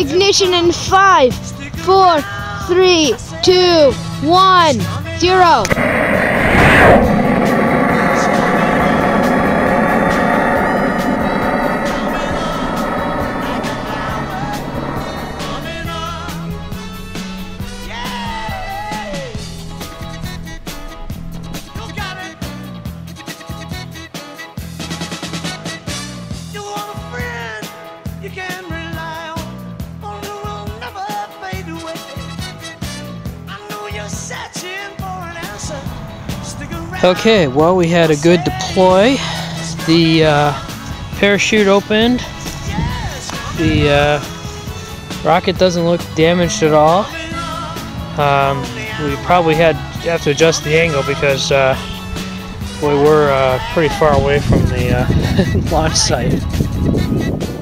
Ignition in 5, 4, 3, 2, 1, 0. Okay, well, we had a good deploy. The parachute opened. The rocket doesn't look damaged at all. We probably have to adjust the angle because we were pretty far away from the launch site.